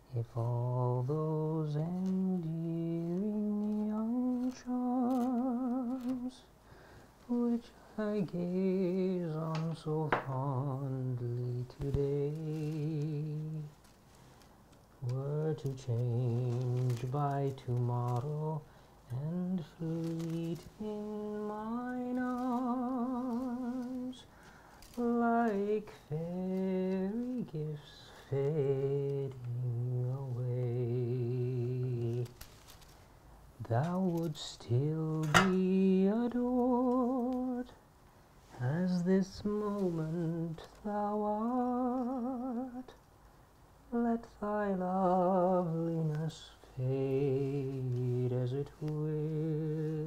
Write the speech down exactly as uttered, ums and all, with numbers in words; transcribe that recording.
If all those endearing young charms which I gaze on so fondly today were to change by tomorrow and fleet in mine arms like fairy gifts fading away, thou wouldst still be adored as this moment thou art. Let thy loveliness fade as it will.